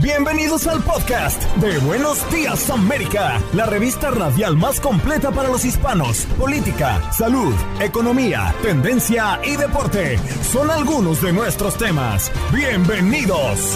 Bienvenidos al podcast de Buenos Días América, la revista radial más completa para los hispanos. Política, salud, economía, tendencia y deporte son algunos de nuestros temas. Bienvenidos.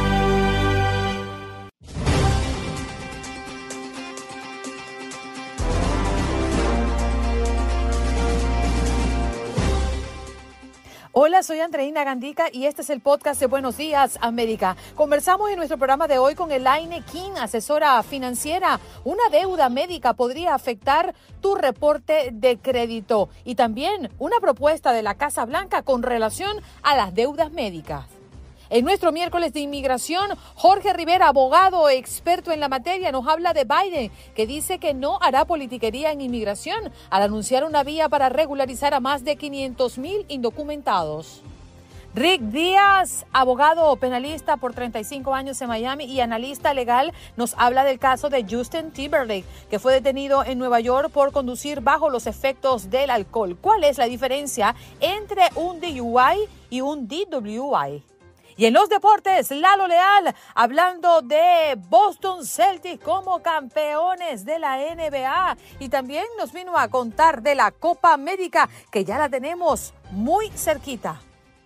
Hola, soy Andreina Gandica y este es el podcast de Buenos Días América. Conversamos en nuestro programa de hoy con Elaine King, asesora financiera. Una deuda médica podría afectar tu reporte de crédito y también una propuesta de la Casa Blanca con relación a las deudas médicas. En nuestro miércoles de inmigración, Jorge Rivera, abogado experto en la materia, nos habla de Biden, que dice que no hará politiquería en inmigración al anunciar una vía para regularizar a más de 500,000 indocumentados. Rick Díaz, abogado penalista por 35 años en Miami y analista legal, nos habla del caso de Justin Timberlake, que fue detenido en Nueva York por conducir bajo los efectos del alcohol. ¿Cuál es la diferencia entre un DUI y un DWI? Y en los deportes, Lalo Leal, hablando de Boston Celtics como campeones de la NBA. Y también nos vino a contar de la Copa América, que ya la tenemos muy cerquita.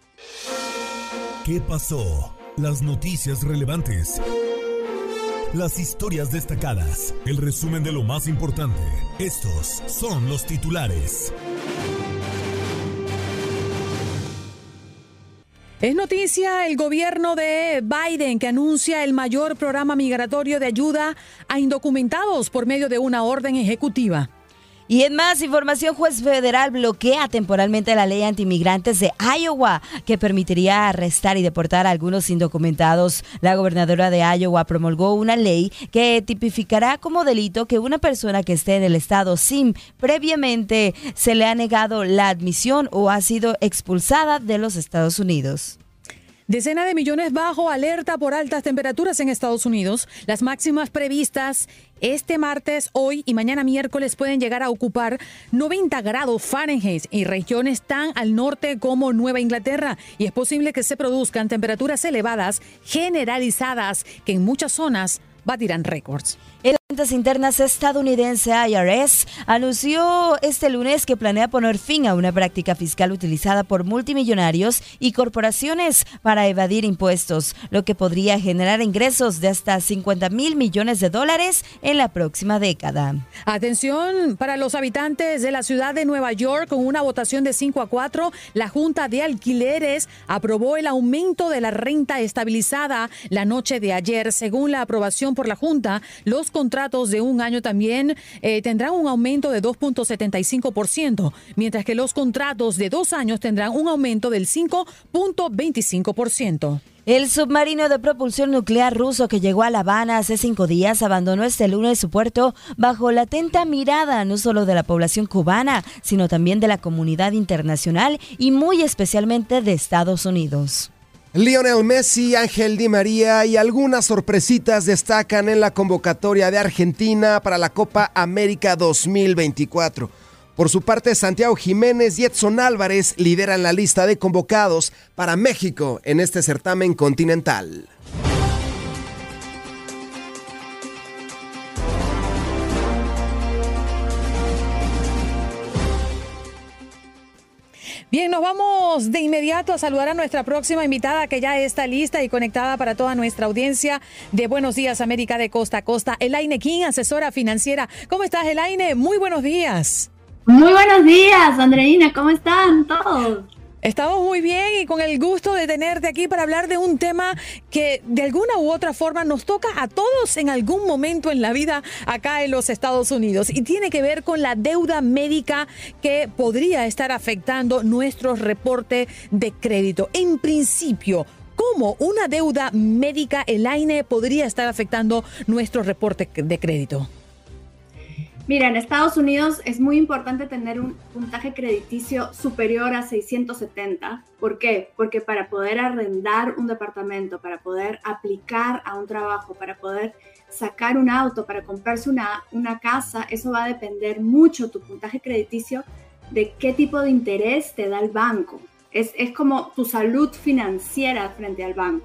¿Qué pasó? Las noticias relevantes. Las historias destacadas. El resumen de lo más importante. Estos son los titulares. Es noticia el gobierno de Biden que anuncia el mayor programa migratorio de ayuda a indocumentados por medio de una orden ejecutiva. Y en más información, juez federal bloquea temporalmente la ley antimigrantes de Iowa que permitiría arrestar y deportar a algunos indocumentados. La gobernadora de Iowa promulgó una ley que tipificará como delito que una persona que esté en el estado sin previamente se le ha negado la admisión o ha sido expulsada de los Estados Unidos. Decenas de millones bajo alerta por altas temperaturas en Estados Unidos. Las máximas previstas este martes, hoy y mañana miércoles pueden llegar a ocupar 90 grados Fahrenheit y regiones tan al norte como Nueva Inglaterra. Y es posible que se produzcan temperaturas elevadas generalizadas que en muchas zonas batirán récords. El Cuentas Internas estadounidense IRS anunció este lunes que planea poner fin a una práctica fiscal utilizada por multimillonarios y corporaciones para evadir impuestos, lo que podría generar ingresos de hasta $50,000 millones en la próxima década. Atención para los habitantes de la ciudad de Nueva York. Con una votación de 5-4, la Junta de Alquileres aprobó el aumento de la renta estabilizada la noche de ayer. Según la aprobación por la Junta, los contratos de un año también tendrán un aumento de 2.75%, mientras que los contratos de 2 años tendrán un aumento del 5.25%. El submarino de propulsión nuclear ruso que llegó a La Habana hace 5 días abandonó este lunes su puerto bajo la atenta mirada no solo de la población cubana, sino también de la comunidad internacional y muy especialmente de Estados Unidos. Lionel Messi, Ángel Di María y algunas sorpresitas destacan en la convocatoria de Argentina para la Copa América 2024. Por su parte, Santiago Jiménez y Edson Álvarez lideran la lista de convocados para México en este certamen continental. Bien, nos vamos de inmediato a saludar a nuestra próxima invitada que ya está lista y conectada para toda nuestra audiencia de Buenos Días América de Costa a Costa. Elaine King, asesora financiera. ¿Cómo estás, Elaine? Muy buenos días. Muy buenos días, Andreina. ¿Cómo están todos? Estamos muy bien y con el gusto de tenerte aquí para hablar de un tema que de alguna u otra forma nos toca a todos en algún momento en la vida acá en los Estados Unidos y tiene que ver con la deuda médica que podría estar afectando nuestro reporte de crédito. En principio, ¿cómo una deuda médica, Elaine, podría estar afectando nuestro reporte de crédito? Mira, en Estados Unidos es muy importante tener un puntaje crediticio superior a 670. ¿Por qué? Porque para poder arrendar un departamento, para poder aplicar a un trabajo, para poder sacar un auto, para comprarse una casa, eso va a depender mucho tu puntaje crediticio de qué tipo de interés te da el banco. Es como tu salud financiera frente al banco.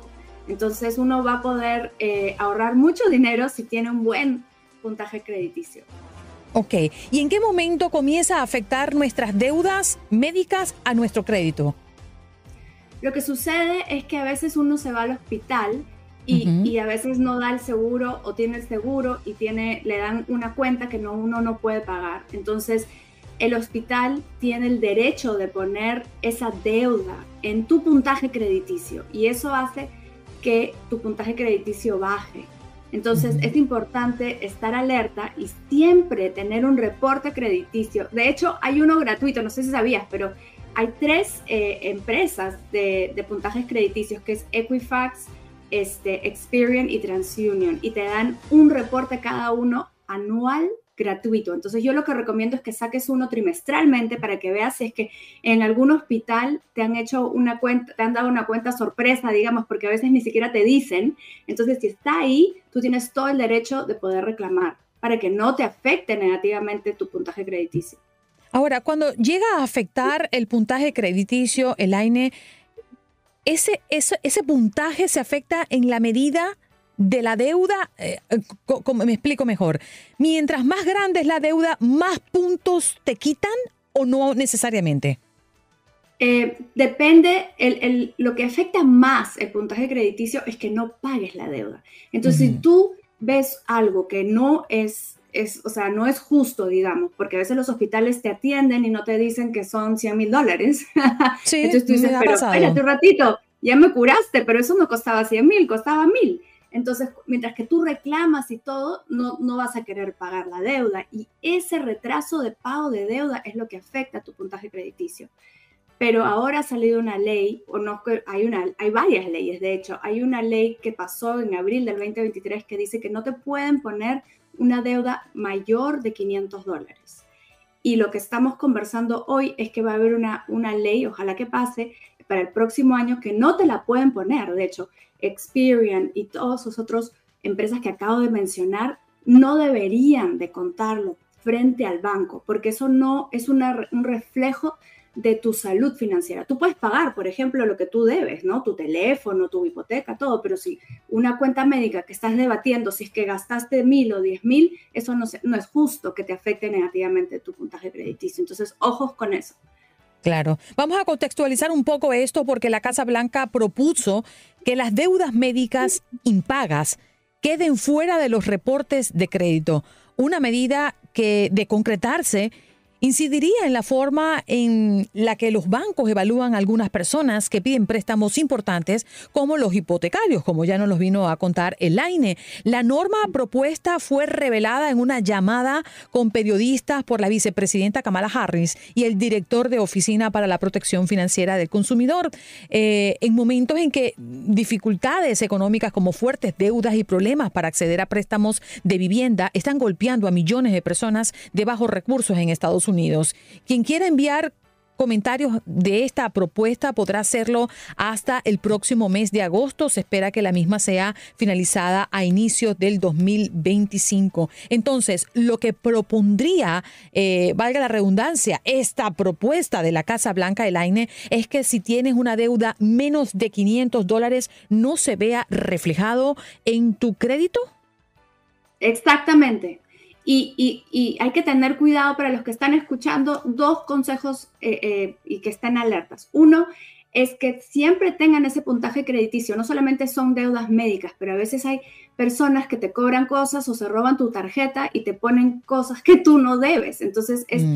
Entonces uno va a poder ahorrar mucho dinero si tiene un buen puntaje crediticio. Ok, ¿y en qué momento comienza a afectar nuestras deudas médicas a nuestro crédito? Lo que sucede es que a veces uno se va al hospital y a veces no da el seguro o tiene el seguro y le dan una cuenta que uno no puede pagar. Entonces, el hospital tiene el derecho de poner esa deuda en tu puntaje crediticio y eso hace que tu puntaje crediticio baje. Entonces, es importante estar alerta y siempre tener un reporte crediticio. De hecho, hay uno gratuito, no sé si sabías, pero hay 3 empresas de puntajes crediticios, que es Equifax, Experian y TransUnion, y te dan un reporte cada uno anual gratuito. Entonces yo lo que recomiendo es que saques uno trimestralmente para que veas si es que en algún hospital te han hecho una cuenta, te han dado una cuenta sorpresa, digamos, porque a veces ni siquiera te dicen. Entonces, si está ahí, tú tienes todo el derecho de poder reclamar para que no te afecte negativamente tu puntaje crediticio. Ahora, cuando llega a afectar el puntaje crediticio, Elaine, ese puntaje se afecta en la medida de la deuda, me explico mejor. Mientras más grande es la deuda, ¿más puntos te quitan o no necesariamente? Depende, lo que afecta más el puntaje crediticio es que no pagues la deuda. Entonces, si tú ves algo que no o sea, no es justo, digamos, porque a veces los hospitales te atienden y no te dicen que son $100,000. Sí, entonces tú dices, pero espérate un ratito, ya me curaste, pero eso no costaba 100,000, costaba 1,000. Entonces, mientras que tú reclamas y todo, no vas a querer pagar la deuda. Y ese retraso de pago de deuda es lo que afecta a tu puntaje crediticio. Pero ahora ha salido una ley, hay varias leyes, de hecho. Hay una ley que pasó en abril del 2023 que dice que no te pueden poner una deuda mayor de $500. Y lo que estamos conversando hoy es que va a haber una ley, ojalá que pase, para el próximo año que no te la pueden poner. De hecho, Experian y todas las otras empresas que acabo de mencionar no deberían de contarlo frente al banco, porque eso no es un reflejo de tu salud financiera. Tú puedes pagar, por ejemplo, lo que tú debes, ¿no? Tu teléfono, tu hipoteca, todo, pero si una cuenta médica que estás debatiendo, si es que gastaste 1,000 o 10,000, eso no es justo que te afecte negativamente tu puntaje crediticio. Entonces, ojos con eso. Claro. Vamos a contextualizar un poco esto porque la Casa Blanca propuso que las deudas médicas impagas queden fuera de los reportes de crédito. Una medida que, de concretarse, incidiría en la forma en la que los bancos evalúan a algunas personas que piden préstamos importantes, como los hipotecarios, como ya nos los vino a contar Elaine. La norma propuesta fue revelada en una llamada con periodistas por la vicepresidenta Kamala Harris y el director de Oficina para la Protección Financiera del Consumidor, en momentos en que dificultades económicas como fuertes deudas y problemas para acceder a préstamos de vivienda están golpeando a millones de personas de bajos recursos en Estados Unidos. Quien quiera enviar comentarios de esta propuesta podrá hacerlo hasta el próximo mes de agosto. Se espera que la misma sea finalizada a inicios del 2025. Entonces, lo que propondría, valga la redundancia, esta propuesta de la Casa Blanca, Elaine, es que si tienes una deuda menos de $500 no se vea reflejado en tu crédito. Exactamente. Y hay que tener cuidado para los que están escuchando, 2 consejos y que estén alertas. Uno es que siempre tengan ese puntaje crediticio. No solamente son deudas médicas, pero a veces hay personas que te cobran cosas o se roban tu tarjeta y te ponen cosas que tú no debes. Entonces es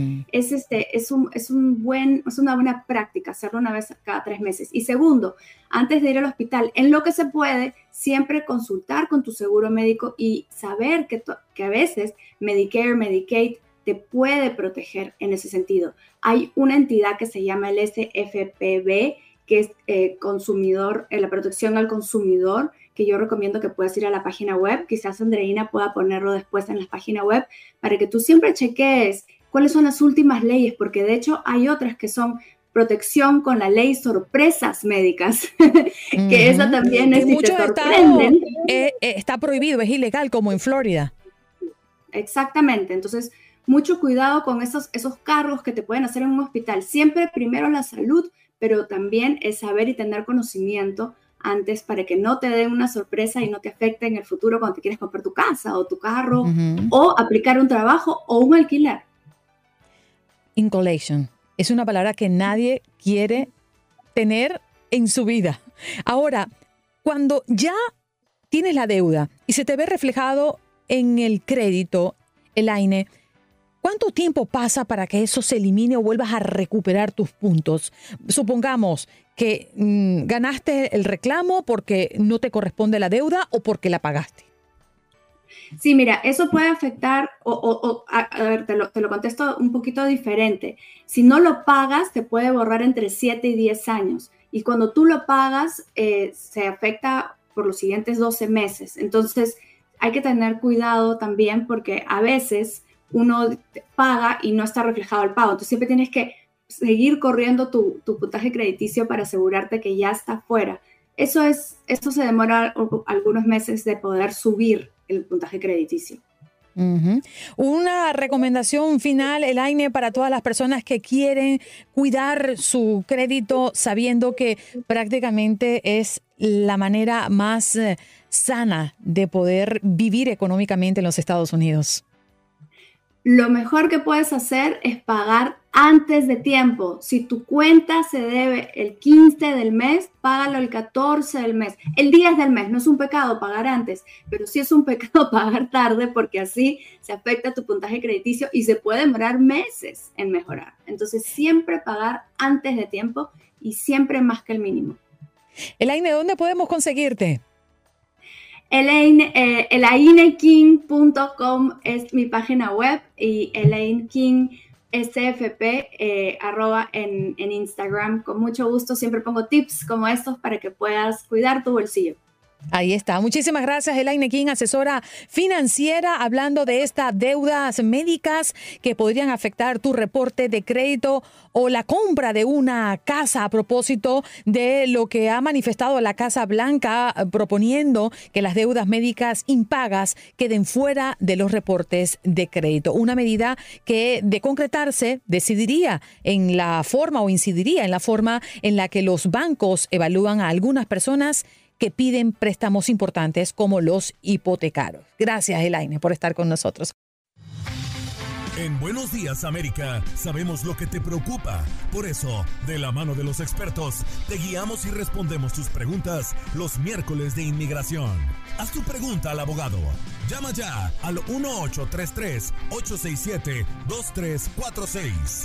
una buena práctica hacerlo una vez cada 3 meses. Y segundo, antes de ir al hospital, en lo que se puede, siempre consultar con tu seguro médico y saber que a veces Medicare, Medicaid te puede proteger en ese sentido. Hay una entidad que se llama el SFPB, que es la protección al consumidor, que yo recomiendo que puedas ir a la página web. Quizás Andreina pueda ponerlo después en la página web para que tú siempre cheques cuáles son las últimas leyes, porque de hecho hay otras que son protección con la ley sorpresas médicas, que esa también es, si te sorprenden. Está prohibido, es ilegal, como en Florida. Exactamente, entonces mucho cuidado con esos cargos que te pueden hacer en un hospital. Siempre primero la salud, pero también es saber y tener conocimiento antes para que no te den una sorpresa y no te afecte en el futuro cuando te quieres comprar tu casa o tu carro o aplicar un trabajo o un alquiler. Incolation es una palabra que nadie quiere tener en su vida. Ahora, cuando ya tienes la deuda y se te ve reflejado en el crédito, Elaine, ¿cuánto tiempo pasa para que eso se elimine o vuelvas a recuperar tus puntos? Supongamos que ganaste el reclamo porque no te corresponde la deuda o porque la pagaste. Sí, mira, eso puede afectar, a ver, te lo contesto un poquito diferente. Si no lo pagas, te puede borrar entre 7 y 10 años. Y cuando tú lo pagas, se afecta por los siguientes 12 meses. Entonces, hay que tener cuidado también porque a veces uno paga y no está reflejado el pago. Entonces, siempre tienes que seguir corriendo tu puntaje crediticio para asegurarte que ya está fuera. Esto se demora algunos meses de poder subir el puntaje crediticio. Una recomendación final, Elaine, para todas las personas que quieren cuidar su crédito sabiendo que prácticamente es la manera más sana de poder vivir económicamente en los Estados Unidos. Lo mejor que puedes hacer es pagar antes de tiempo. Si tu cuenta se debe el 15 del mes, págalo el 14 del mes. El 10 del mes, no es un pecado pagar antes, pero sí es un pecado pagar tarde porque así se afecta tu puntaje crediticio y se puede demorar meses en mejorar. Entonces, siempre pagar antes de tiempo y siempre más que el mínimo. Elaine, ¿dónde podemos conseguirte? elaineking.com es mi página web y Elaine King SFP en Instagram. Con mucho gusto siempre pongo tips como estos para que puedas cuidar tu bolsillo. Ahí está. Muchísimas gracias, Elaine King, asesora financiera, hablando de estas deudas médicas que podrían afectar tu reporte de crédito o la compra de una casa, a propósito de lo que ha manifestado la Casa Blanca proponiendo que las deudas médicas impagas queden fuera de los reportes de crédito. Una medida que, de concretarse, decidiría en la forma o incidiría en la forma en la que los bancos evalúan a algunas personas que piden préstamos importantes como los hipotecarios. Gracias, Elaine, por estar con nosotros. En Buenos Días, América, sabemos lo que te preocupa. Por eso, de la mano de los expertos, te guiamos y respondemos tus preguntas los miércoles de inmigración. Haz tu pregunta al abogado. Llama ya al 1-833-867-2346.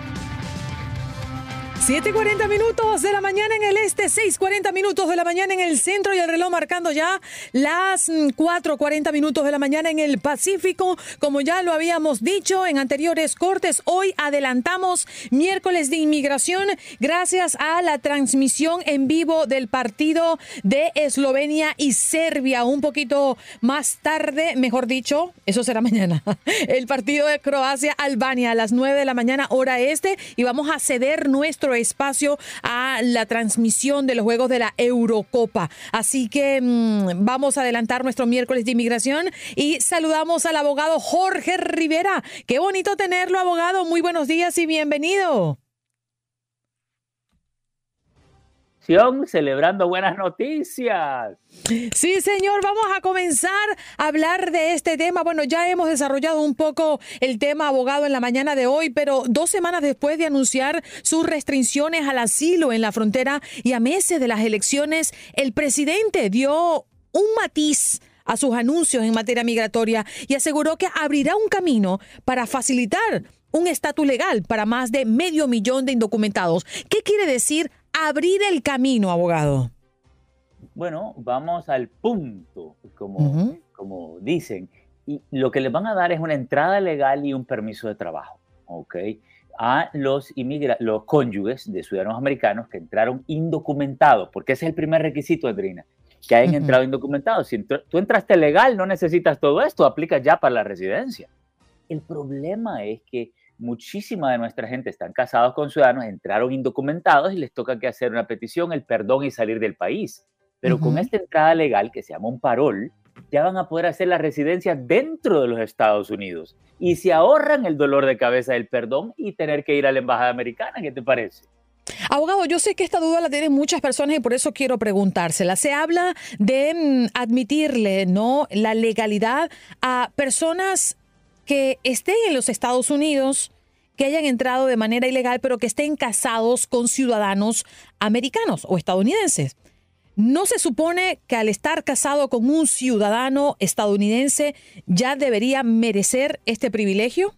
7:40 minutos de la mañana en el este, 6:40 minutos de la mañana en el centro y el reloj marcando ya las 4:40 minutos de la mañana en el Pacífico. Como ya lo habíamos dicho en anteriores cortes, hoy adelantamos miércoles de inmigración gracias a la transmisión en vivo del partido de Eslovenia y Serbia. Un poquito más tarde, mejor dicho, eso será mañana, el partido de Croacia-Albania a las 9 de la mañana hora este, y vamos a ceder nuestro espacio a la transmisión de los juegos de la Eurocopa. Así que vamos a adelantar nuestro miércoles de inmigración y saludamos al abogado Jorge Rivera. Qué bonito tenerlo, abogado. Muy buenos días y bienvenido. Celebrando buenas noticias. Sí, señor, vamos a comenzar a hablar de este tema. Bueno, ya hemos desarrollado un poco el tema, abogado, en la mañana de hoy, pero 2 semanas después de anunciar sus restricciones al asilo en la frontera y a meses de las elecciones, el presidente dio un matiz a sus anuncios en materia migratoria y aseguró que abrirá un camino para facilitar un estatus legal para más de 500,000 de indocumentados. ¿Qué quiere decir abrir el camino, abogado? Bueno, vamos al punto, como dicen. Y lo que les van a dar es una entrada legal y un permiso de trabajo, ¿ok? A los cónyuges de ciudadanos americanos que entraron indocumentados, porque ese es el primer requisito, Adriana, que hayan entrado indocumentados. Si tú entraste legal, no necesitas todo esto, aplica ya para la residencia. El problema es que muchísima de nuestra gente están casados con ciudadanos, entraron indocumentados y les toca que hacer una petición, el perdón y salir del país. Pero con esta entrada legal, que se llama un parol, ya van a poder hacer la residencia dentro de los Estados Unidos y se ahorran el dolor de cabeza del perdón y tener que ir a la embajada americana. ¿Qué te parece? Abogado, yo sé que esta duda la tienen muchas personas y por eso quiero preguntársela. Se habla de admitirle, ¿no?, la legalidad a personas que estén en los Estados Unidos, que hayan entrado de manera ilegal, pero que estén casados con ciudadanos americanos o estadounidenses. ¿No se supone que al estar casado con un ciudadano estadounidense ya debería merecer este privilegio?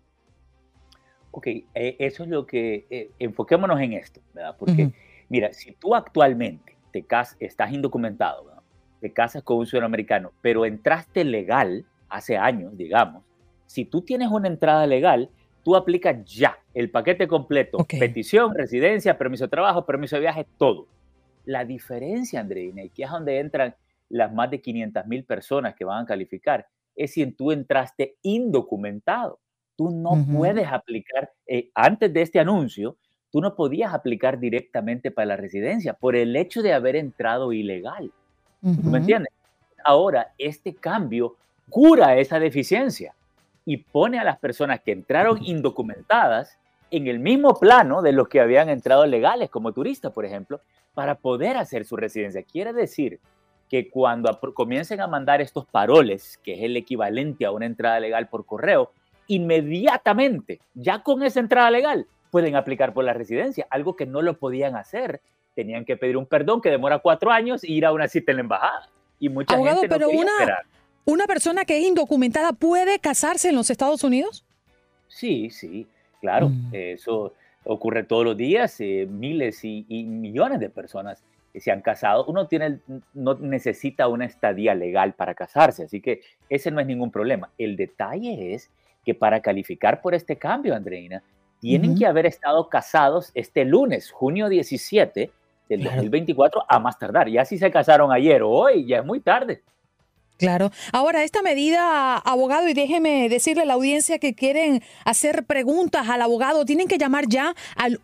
Ok, eso es lo que, enfoquémonos en esto, ¿verdad? Porque, mira, si tú actualmente estás indocumentado, ¿verdad?, te casas con un ciudadano americano, pero entraste legal hace años, digamos, si tú tienes una entrada legal, tú aplicas ya el paquete completo, petición, residencia, permiso de trabajo, permiso de viaje, todo. La diferencia, Andreina, y que es donde entran las más de 500,000 personas que van a calificar, es si tú entraste indocumentado. Tú no puedes aplicar, antes de este anuncio, tú no podías aplicar directamente para la residencia por el hecho de haber entrado ilegal. ¿Tú me entiendes? Ahora, este cambio cura esa deficiencia y pone a las personas que entraron indocumentadas en el mismo plano de los que habían entrado legales, como turistas, por ejemplo, para poder hacer su residencia. Quiere decir que cuando comiencen a mandar estos paroles, que es el equivalente a una entrada legal por correo, inmediatamente, ya con esa entrada legal, pueden aplicar por la residencia, algo que no lo podían hacer. Tenían que pedir un perdón que demora 4 años e ir a una cita en la embajada. Y mucha Abogado, gente no pero quería esperar. ¿Una persona que es indocumentada puede casarse en los Estados Unidos? Sí, sí, claro. Eso ocurre todos los días. Miles y millones de personas se han casado. No necesita una estadía legal para casarse, así que ese no es ningún problema. El detalle es que para calificar por este cambio, Andreina, tienen que haber estado casados este lunes, junio 17 del 2024, a más tardar. Ya si se casaron ayer o hoy, ya es muy tarde. Claro. Ahora, esta medida, abogado, y déjeme decirle a la audiencia que quieren hacer preguntas al abogado, tienen que llamar ya al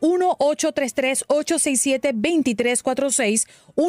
1-833-867-2346,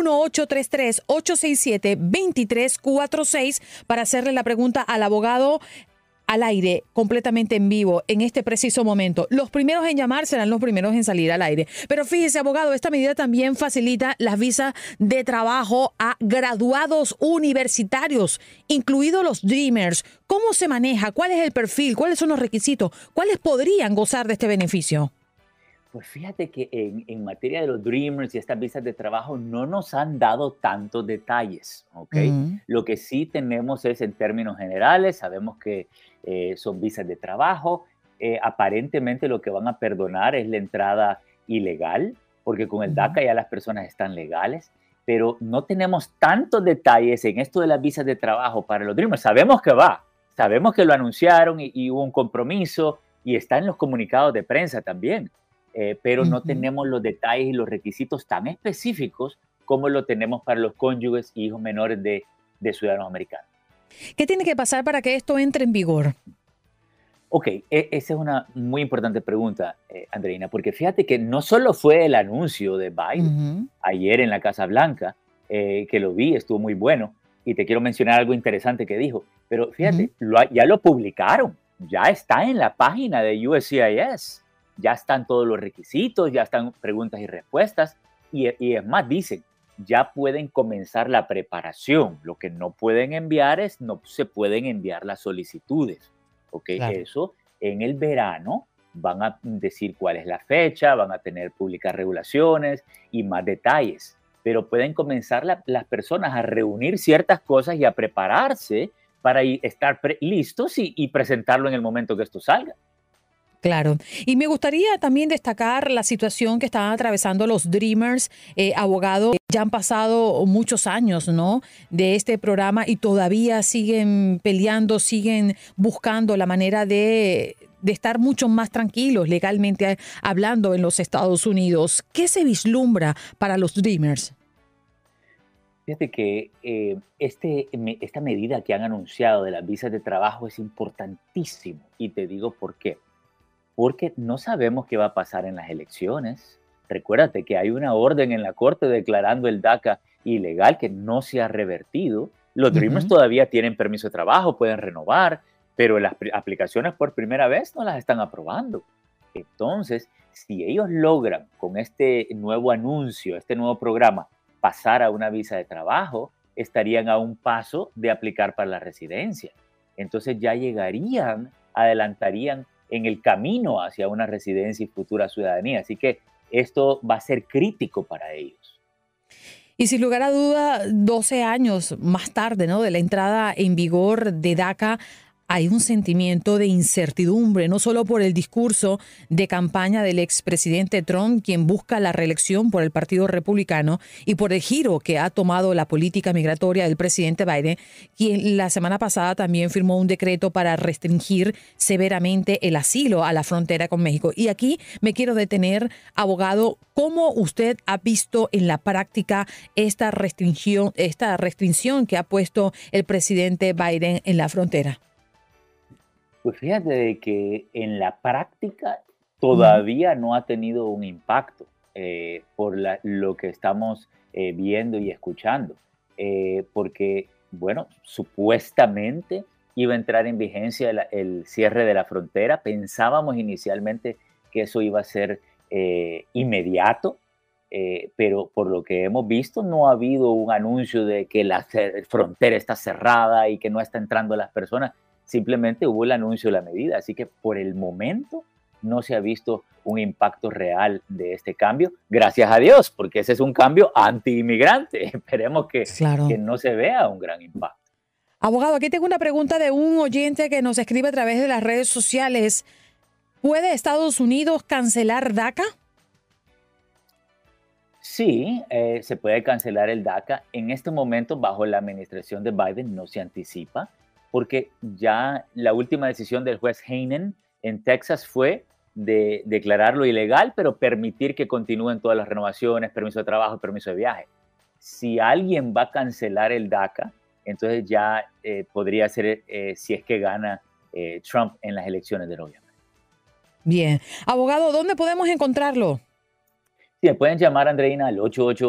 1-833-867-2346 para hacerle la pregunta al abogado al aire, completamente en vivo, en este preciso momento. Los primeros en llamar serán los primeros en salir al aire. Pero fíjese, abogado, esta medida también facilita las visas de trabajo a graduados universitarios, incluidos los Dreamers. ¿Cómo se maneja? ¿Cuál es el perfil? ¿Cuáles son los requisitos? ¿Cuáles podrían gozar de este beneficio? Pues fíjate que en materia de los Dreamers y estas visas de trabajo no nos han dado tantos detalles, ¿ok? Lo que sí tenemos es, en términos generales, sabemos que son visas de trabajo. Aparentemente lo que van a perdonar es la entrada ilegal, porque con el DACA ya las personas están legales, pero no tenemos tantos detalles en esto de las visas de trabajo para los Dreamers. Sabemos que sabemos que lo anunciaron y hubo un compromiso y está en los comunicados de prensa también. Pero no tenemos los detalles y los requisitos tan específicos como lo tenemos para los cónyuges y hijos menores de ciudadanos americanos. ¿Qué tiene que pasar para que esto entre en vigor? Ok, esa es una muy importante pregunta, Andreina, porque fíjate que no solo fue el anuncio de Biden ayer en la Casa Blanca, que lo vi, estuvo muy bueno, y te quiero mencionar algo interesante que dijo, pero fíjate, ya lo publicaron, ya está en la página de USCIS. Ya están todos los requisitos, ya están preguntas y respuestas, y es más, dicen, ya pueden comenzar la preparación. Lo que no pueden enviar no se pueden enviar las solicitudes, ¿ok? Claro. Eso en el verano van a decir cuál es la fecha, van a publicar regulaciones y más detalles, pero pueden comenzar las personas a reunir ciertas cosas y a prepararse para estar listos y presentarlo en el momento que esto salga. Claro. Y me gustaría también destacar la situación que están atravesando los Dreamers, abogado. Ya han pasado muchos años, ¿no?, de este programa y todavía siguen peleando, siguen buscando la manera de estar mucho más tranquilos legalmente hablando en los Estados Unidos. ¿Qué se vislumbra para los Dreamers? Fíjate que esta medida que han anunciado de las visas de trabajo es importantísimo y te digo por qué. Porque no sabemos qué va a pasar en las elecciones. Recuérdate que hay una orden en la corte declarando el DACA ilegal que no se ha revertido. Los Dreamers todavía tienen permiso de trabajo, pueden renovar, pero las aplicaciones por primera vez no las están aprobando. Entonces, si ellos logran con este nuevo anuncio, este nuevo programa, pasar a una visa de trabajo, estarían a un paso de aplicar para la residencia. Entonces ya llegarían, adelantarían en el camino hacia una residencia y futura ciudadanía. Así que esto va a ser crítico para ellos. Y sin lugar a duda, 12 años más tarde, ¿no?, de la entrada en vigor de DACA, hay un sentimiento de incertidumbre, no solo por el discurso de campaña del expresidente Trump, quien busca la reelección por el Partido Republicano, y por el giro que ha tomado la política migratoria del presidente Biden, quien la semana pasada también firmó un decreto para restringir severamente el asilo a la frontera con México. Y aquí me quiero detener, abogado, ¿cómo usted ha visto en la práctica esta restricción que ha puesto el presidente Biden en la frontera? Pues fíjate de que en la práctica todavía no ha tenido un impacto por lo que estamos viendo y escuchando, porque, bueno, supuestamente iba a entrar en vigencia el cierre de la frontera. Pensábamos inicialmente que eso iba a ser inmediato, pero por lo que hemos visto no ha habido un anuncio de que la frontera está cerrada y que no está entrando las personas. Simplemente hubo el anuncio de la medida, así que por el momento no se ha visto un impacto real de este cambio, gracias a Dios, porque ese es un cambio anti-inmigrante. Esperemos que no se vea un gran impacto. Abogado, aquí tengo una pregunta de un oyente que nos escribe a través de las redes sociales. ¿Puede Estados Unidos cancelar DACA? Sí, se puede cancelar el DACA. En este momento, bajo la administración de Biden, no se anticipa, porque ya la última decisión del juez Heinen en Texas fue de declararlo ilegal, pero permitir que continúen todas las renovaciones, permiso de trabajo, permiso de viaje. Si alguien va a cancelar el DACA, entonces ya podría ser si es que gana Trump en las elecciones de noviembre. Bien. Abogado, ¿dónde podemos encontrarlo? Sí, me pueden llamar, Andreina, al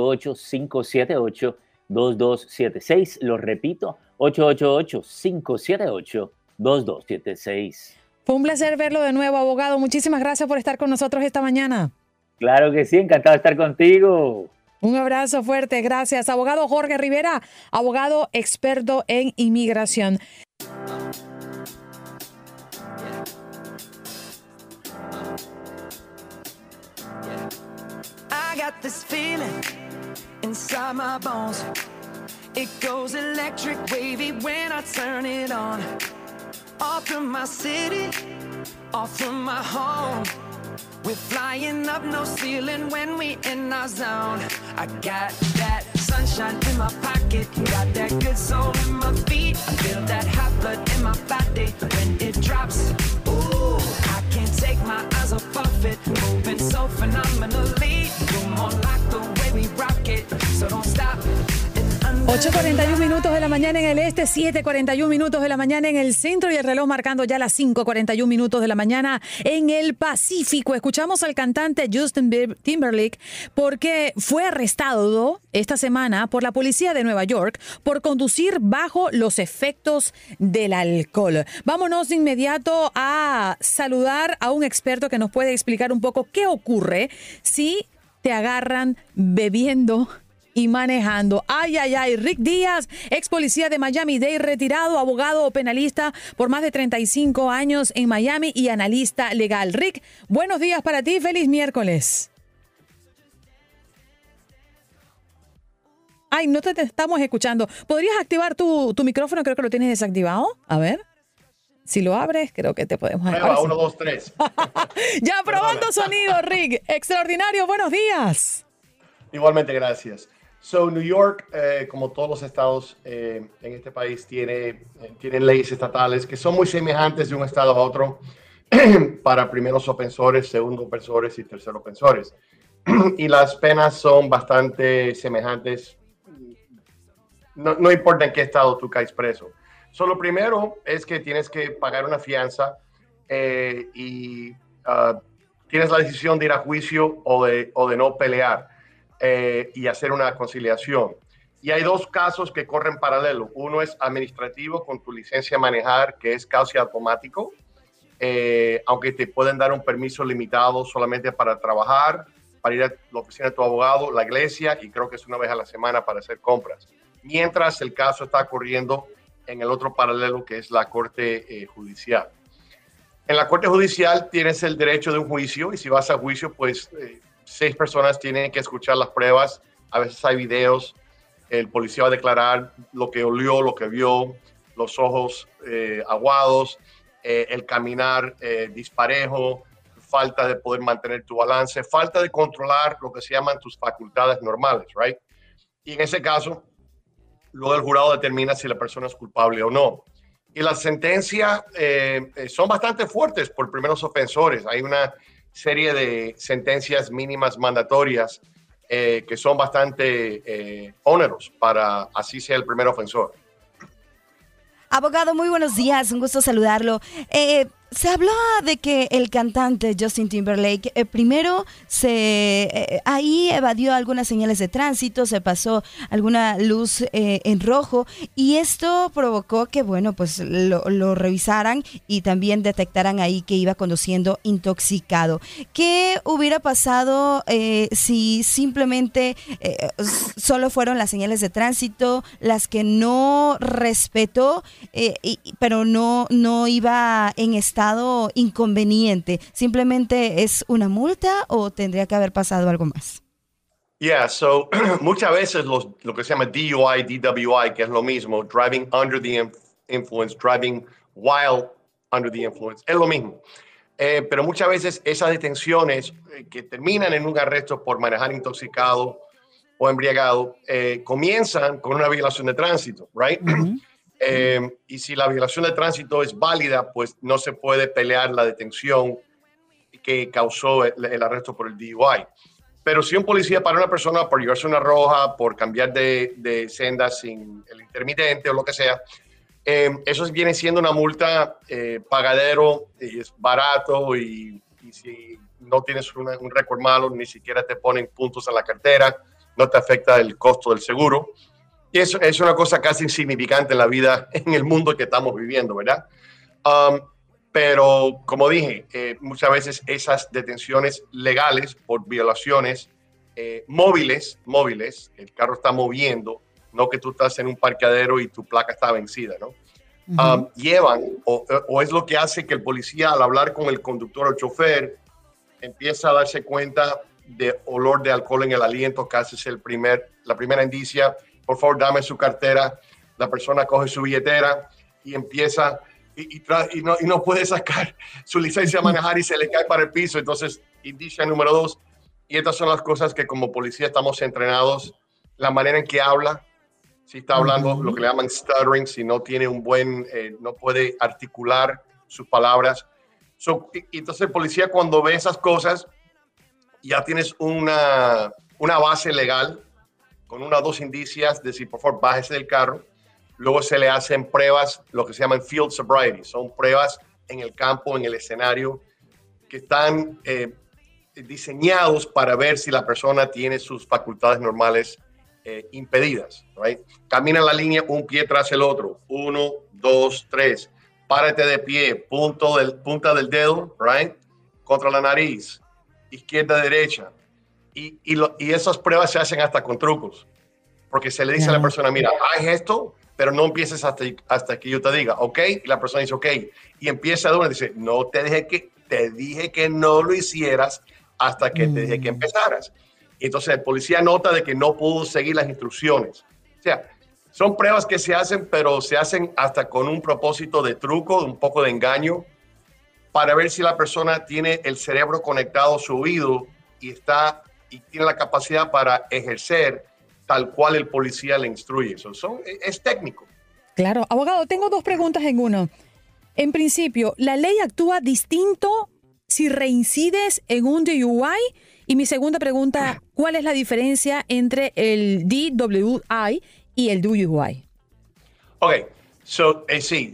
888-578-2276. Lo repito, 888-578-2276. Fue un placer verlo de nuevo, abogado. Muchísimas gracias por estar con nosotros esta mañana. Claro que sí, encantado de estar contigo. Un abrazo fuerte, gracias. Abogado Jorge Rivera, abogado experto en inmigración. I got this feeling inside my bones. It goes electric wavy when I turn it on. Off from my city, off from my home. We're flying up no ceiling when we in our zone. I got that sunshine in my pocket, got that good soul in my feet. I feel that hot blood in my body when it drops. Ooh, I can't take my eyes off it, moving so phenomenally. You're more like the way we rock it, so don't stop. 8:41 minutos de la mañana en el este, 7:41 minutos de la mañana en el centro y el reloj marcando ya las 5:41 minutos de la mañana en el Pacífico. Escuchamos al cantante Justin Timberlake porque fue arrestado esta semana por la policía de Nueva York por conducir bajo los efectos del alcohol. Vámonos de inmediato a saludar a un experto que nos puede explicar un poco qué ocurre si te agarran bebiendo y manejando. Ay, ay, ay. Rick Díaz, ex policía de Miami-Dade, retirado, abogado penalista por más de 35 años en Miami y analista legal. Rick, buenos días para ti. Feliz miércoles. Ay, no te estamos escuchando. ¿Podrías activar tu micrófono? Creo que lo tienes desactivado. A ver. Si lo abres, creo que te podemos... Prueba, 1, 2, 3. Ya, probando sonido, Rick. Extraordinario. Buenos días. Igualmente, gracias. New York, como todos los estados en este país, tienen leyes estatales que son muy semejantes de un estado a otro para primeros ofensores, segundos ofensores y terceros ofensores. Y las penas son bastante semejantes, no importa en qué estado tú caes preso. Lo primero es que tienes que pagar una fianza y tienes la decisión de ir a juicio o de no pelear. Y hacer una conciliación. Y hay dos casos que corren paralelo. Uno es administrativo con tu licencia a manejar, que es causa automático. aunque te pueden dar un permiso limitado solamente para trabajar, para ir a la oficina de tu abogado, la iglesia, y creo que es una vez a la semana para hacer compras. Mientras el caso está corriendo en el otro paralelo, que es la Corte Judicial. En la Corte Judicial tienes el derecho de un juicio, y si vas a juicio, pues 6 personas tienen que escuchar las pruebas. A veces hay videos, el policía va a declarar lo que olió, lo que vio, los ojos aguados, el caminar disparejo, falta de poder mantener tu balance, falta de controlar lo que se llaman tus facultades normales, right? Y en ese caso, luego el jurado determina si la persona es culpable o no. Y las sentencias son bastante fuertes por primeros ofensores. Hay una serie de sentencias mínimas mandatorias que son bastante onerosos para así sea el primer ofensor. Abogado, muy buenos días, un gusto saludarlo. Se habló de que el cantante Justin Timberlake primero ahí evadió algunas señales de tránsito, se pasó alguna luz en rojo, y esto provocó que, bueno, pues lo revisaran y también detectaran ahí que iba conduciendo intoxicado. ¿Qué hubiera pasado si simplemente solo fueron las señales de tránsito las que no respetó, pero no iba en estado inconveniente? ¿Simplemente es una multa o tendría que haber pasado algo más? Yeah, so muchas veces lo que se llama DUI, DWI, que es lo mismo, driving under the influence, driving while under the influence, es lo mismo. Pero muchas veces esas detenciones que terminan en un arresto por manejar intoxicado o embriagado comienzan con una violación de tránsito, right? Uh-huh. Y si la violación de tránsito es válida, pues no se puede pelear la detención que causó el arresto por el DUI. Pero si un policía para una persona por llevarse una roja, por cambiar de senda sin el intermitente o lo que sea, eso viene siendo una multa pagadero, y es barato, y si no tienes un récord malo, ni siquiera te ponen puntos en la cartera, no te afecta el costo del seguro. Y eso es una cosa casi insignificante en la vida, en el mundo que estamos viviendo, ¿verdad? Pero, como dije, muchas veces esas detenciones legales por violaciones móviles, el carro está moviendo, no que tú estás en un parqueadero y tu placa está vencida, ¿no? Uh-huh. Llevan, o es lo que hace que el policía, al hablar con el conductor o chofer, empieza a darse cuenta de olor de alcohol en el aliento, casi es la primera indicia. Por favor, dame su cartera. La persona coge su billetera y empieza y no puede sacar su licencia de manejar y se le cae para el piso. Entonces, indicia número 2. Y estas son las cosas que como policía estamos entrenados. La manera en que habla, si está hablando, uh-huh, lo que le llaman stuttering, si no tiene un buen, no puede articular sus palabras. Entonces el policía, cuando ve esas cosas, ya tienes una base legal con 1 o 2 indicias de decir, por favor, bájese del carro. Luego se le hacen pruebas, lo que se llaman field sobriety. Son pruebas en el campo, en el escenario, que están diseñados para ver si la persona tiene sus facultades normales impedidas. Right? Camina en la línea, un pie tras el otro. 1, 2, 3. Párate de pie, punta del dedo, right? Contra la nariz. Izquierda, derecha. Y esas pruebas se hacen hasta con trucos, porque se le dice a la persona, mira, haz esto, pero no empieces hasta que yo te diga, ok, y la persona dice, ok, y empieza de una y dice, no te dije que no lo hicieras hasta que te dije que empezaras. Y entonces el policía nota de que no pudo seguir las instrucciones. O sea, son pruebas que se hacen, pero se hacen hasta con un propósito de truco, un poco de engaño, para ver si la persona tiene el cerebro conectado a su oído y tiene la capacidad para ejercer tal cual el policía le instruye. Es técnico. Claro. Abogado, tengo 2 preguntas en uno. En principio, ¿la ley actúa distinto si reincides en un DUI? Y mi segunda pregunta, ¿cuál es la diferencia entre el DWI y el DUI? Ok, sí,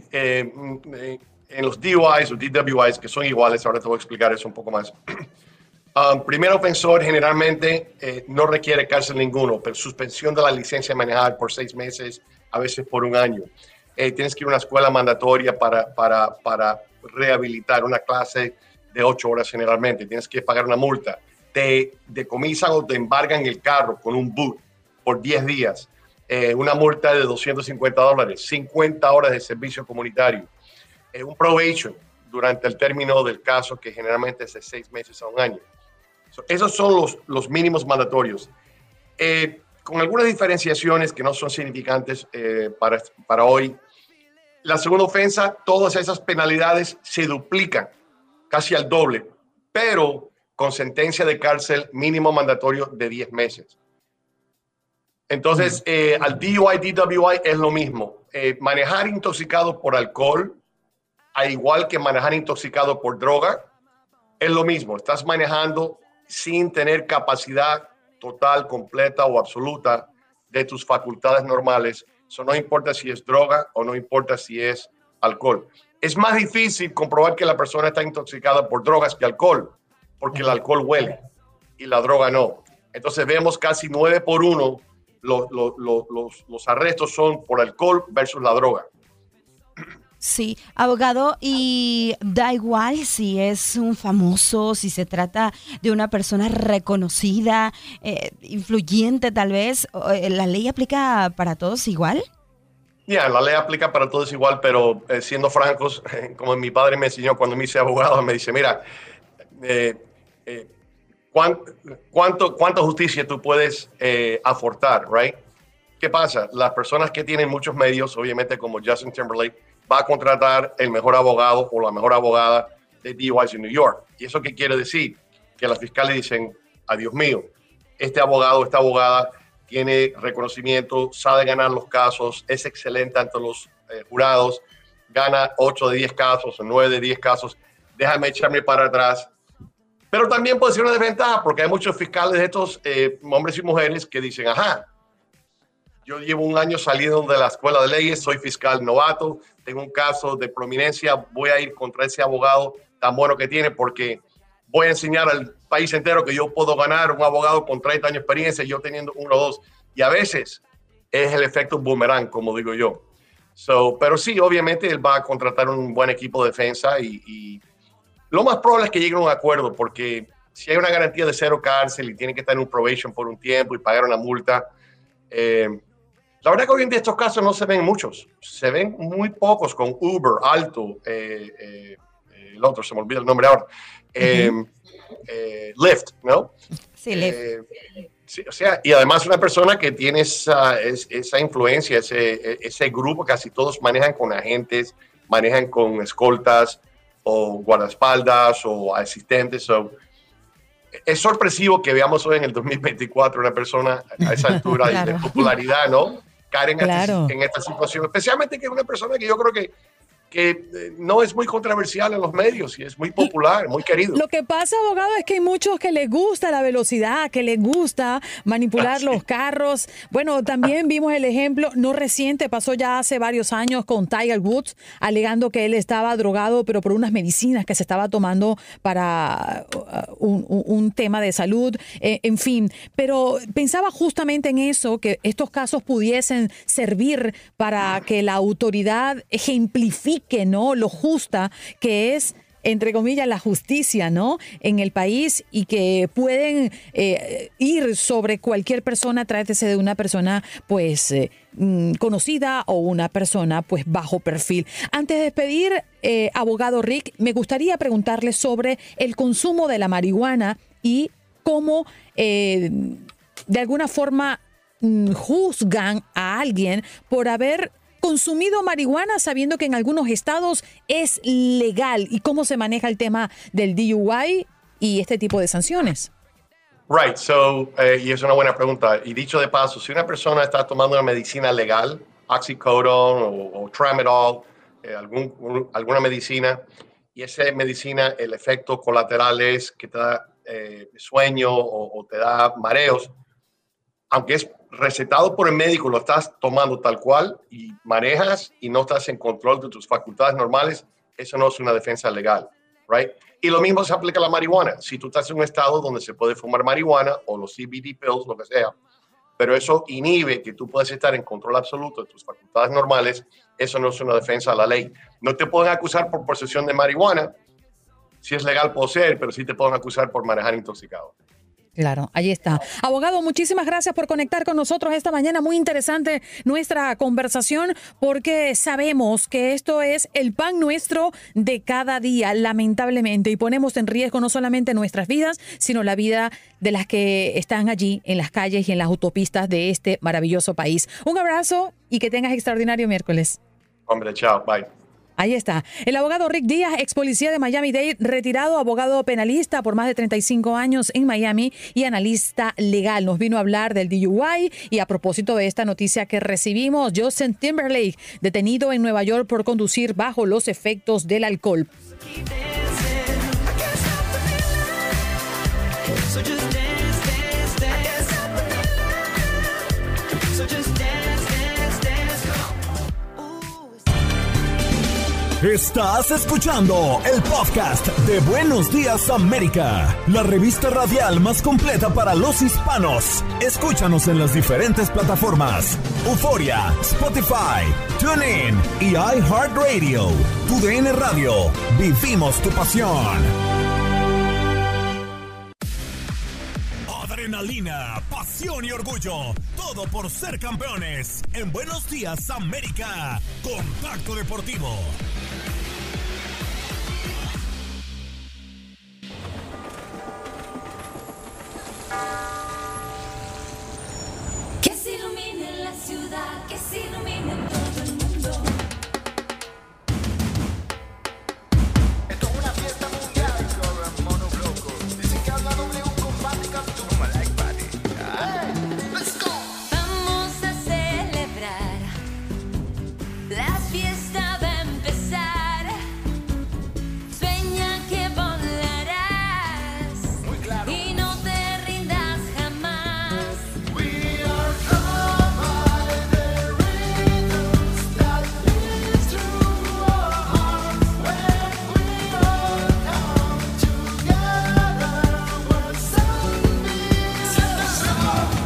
en los DUIs o DWIs, que son iguales, ahora te voy a explicar eso un poco más. Primer ofensor generalmente no requiere cárcel ninguno, pero suspensión de la licencia de manejar por 6 meses, a veces por 1 año. tienes que ir a una escuela mandatoria para rehabilitar una clase de 8 horas generalmente, tienes que pagar una multa, te decomisan o te embargan el carro con un boot por 10 días, una multa de $250, 50 horas de servicio comunitario, un probation durante el término del caso, que generalmente es de 6 meses a un año. Esos son los mínimos mandatorios. Con algunas diferenciaciones que no son significantes para hoy. La segunda ofensa, todas esas penalidades se duplican casi al doble, pero con sentencia de cárcel mínimo mandatorio de 10 meses. Entonces, al DUI, DWI es lo mismo. Manejar intoxicado por alcohol, al igual que manejar intoxicado por droga, es lo mismo. Estás manejando sin tener capacidad total, completa o absoluta de tus facultades normales. Eso no importa si es droga o no importa si es alcohol. Es más difícil comprobar que la persona está intoxicada por drogas que alcohol, porque el alcohol huele y la droga no. Entonces vemos casi 9 por 1, los arrestos son por alcohol versus la droga. Sí, abogado, y da igual si es un famoso, si se trata de una persona reconocida, influyente tal vez, ¿la ley aplica para todos igual? La ley aplica para todos igual, pero siendo francos, como mi padre me enseñó cuando me hice abogado, me dice, mira, ¿cuánta justicia tú puedes aportar, right? ¿Qué pasa? Las personas que tienen muchos medios, obviamente como Justin Timberlake, va a contratar el mejor abogado o la mejor abogada de DUIs en New York. ¿Y eso qué quiere decir? Que los fiscales dicen, adiós mío, este abogado, esta abogada tiene reconocimiento, sabe ganar los casos, es excelente ante los jurados, gana 8 de 10 casos o 9 de 10 casos, déjame echarme para atrás. Pero también puede ser una desventaja porque hay muchos fiscales de estos hombres y mujeres que dicen, ajá, yo llevo un año saliendo de la escuela de leyes, soy fiscal novato, tengo un caso de prominencia, voy a ir contra ese abogado tan bueno que tiene porque voy a enseñar al país entero que yo puedo ganar un abogado con 30 años de experiencia, yo teniendo 1 o 2. Y a veces es el efecto boomerang, como digo yo. Pero sí, obviamente él va a contratar un buen equipo de defensa y lo más probable es que lleguen a un acuerdo porque si hay una garantía de 0 cárcel y tienen que estar en un probation por un tiempo y pagar una multa, la verdad que hoy en día estos casos no se ven muchos, se ven muy pocos con Uber, Alto, el otro, se me olvida el nombre ahora, Lyft, ¿no? Sí, Lyft. Sí, o sea, y además una persona que tiene esa influencia, ese grupo, casi todos manejan con agentes, manejan con escoltas o guardaespaldas o asistentes. Es sorpresivo que veamos hoy en el 2024 una persona a esa altura claro. de popularidad, ¿no? Caer en esta situación, especialmente que es una persona que yo creo que no es muy controversial en los medios y es muy popular, muy querido. Lo que pasa, abogado, es que hay muchos que les gusta la velocidad, que les gusta manipular los carros. Bueno, también vimos el ejemplo, no reciente, pasó ya hace varios años con Tiger Woods, alegando que él estaba drogado, pero por unas medicinas que se estaba tomando para un tema de salud, en fin. Pero pensaba justamente en eso, que estos casos pudiesen servir para que la autoridad ejemplifique, ¿no?, lo justa que es, entre comillas, la justicia, ¿no?, en el país, y que pueden ir sobre cualquier persona, tráttese de una persona pues conocida o una persona pues bajo perfil. Antes de despedir, abogado Rick, me gustaría preguntarle sobre el consumo de la marihuana y cómo de alguna forma juzgan a alguien por haber consumido marihuana sabiendo que en algunos estados es legal, y cómo se maneja el tema del DUI y este tipo de sanciones. Right, y es una buena pregunta. Y dicho de paso, si una persona está tomando una medicina legal, oxycodone o tramadol, alguna medicina, y esa medicina, el efecto colateral es que te da sueño o te da mareos, aunque es recetado por el médico, lo estás tomando tal cual y manejas y no estás en control de tus facultades normales, eso no es una defensa legal, right? Y lo mismo se aplica a la marihuana. Si tú estás en un estado donde se puede fumar marihuana o los CBD pills, lo que sea, pero eso inhibe que tú puedas estar en control absoluto de tus facultades normales. Eso no es una defensa a la ley. No te pueden acusar por posesión de marihuana, si es legal poseer, pero sí te pueden acusar por manejar intoxicado. Claro, ahí está. Abogado, muchísimas gracias por conectar con nosotros esta mañana. Muy interesante nuestra conversación porque sabemos que esto es el pan nuestro de cada día, lamentablemente, y ponemos en riesgo no solamente nuestras vidas, sino la vida de las que están allí en las calles y en las autopistas de este maravilloso país. Un abrazo y que tengas extraordinario miércoles. Hombre, chao, bye. Ahí está. El abogado Rick Díaz, ex policía de Miami-Dade, retirado, abogado penalista por más de 35 años en Miami y analista legal. Nos vino a hablar del DUI y a propósito de esta noticia que recibimos, Justin Timberlake, detenido en Nueva York por conducir bajo los efectos del alcohol. Estás escuchando el podcast de Buenos Días América, la revista radial más completa para los hispanos. Escúchanos en las diferentes plataformas: Euforia, Spotify, TuneIn y iHeartRadio. Tu DN Radio, vivimos tu pasión. Adrenalina, pasión y orgullo, todo por ser campeones. En Buenos Días América, Contacto Deportivo. Que se ilumine la ciudad, que se ilumine todo el mundo. Esto es una fiesta mundial. Dicen que habla doble un combate captura. Let's go. Vamos a celebrar. La fiesta va a empezar. Sueña que volarás. Muy claro. Y no te rindas jamás. We are called by the rhythms that lives through our hearts. When we all come together, we're sunbeams. A celebrar.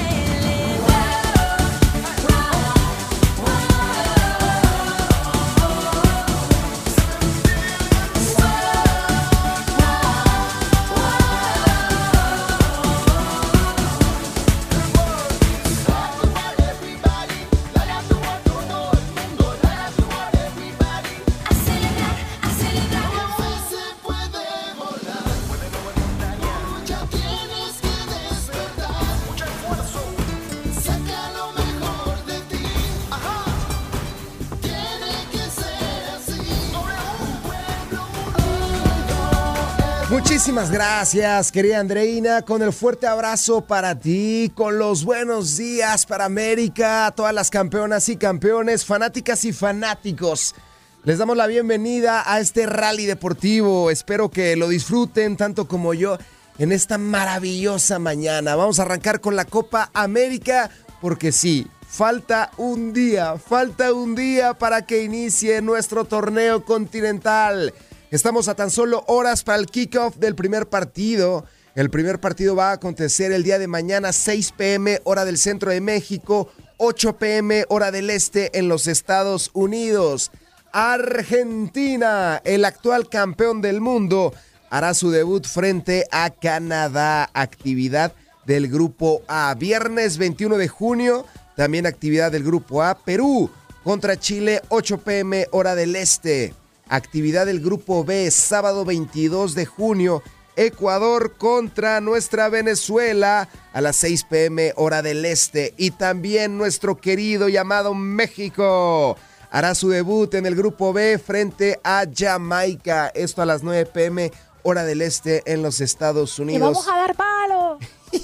Muchísimas gracias, querida Andreina, con el fuerte abrazo para ti, con los buenos días para América, a todas las campeonas y campeones, fanáticas y fanáticos. Les damos la bienvenida a este rally deportivo. Espero que lo disfruten tanto como yo en esta maravillosa mañana. Vamos a arrancar con la Copa América porque sí, falta un día para que inicie nuestro torneo continental. Estamos a tan solo horas para el kickoff del primer partido. El primer partido va a acontecer el día de mañana, 6 p.m. hora del centro de México, 8 p.m. hora del este en los Estados Unidos. Argentina, el actual campeón del mundo, hará su debut frente a Canadá. Actividad del Grupo A. Viernes 21 de junio, también actividad del Grupo A. Perú contra Chile, 8 p.m. hora del este. Actividad del Grupo B, sábado 22 de junio, Ecuador contra nuestra Venezuela a las 6 p.m. hora del este. Y también nuestro querido y amado México hará su debut en el Grupo B frente a Jamaica. Esto a las 9 p.m. hora del este en los Estados Unidos. ¡Y vamos a dar palo!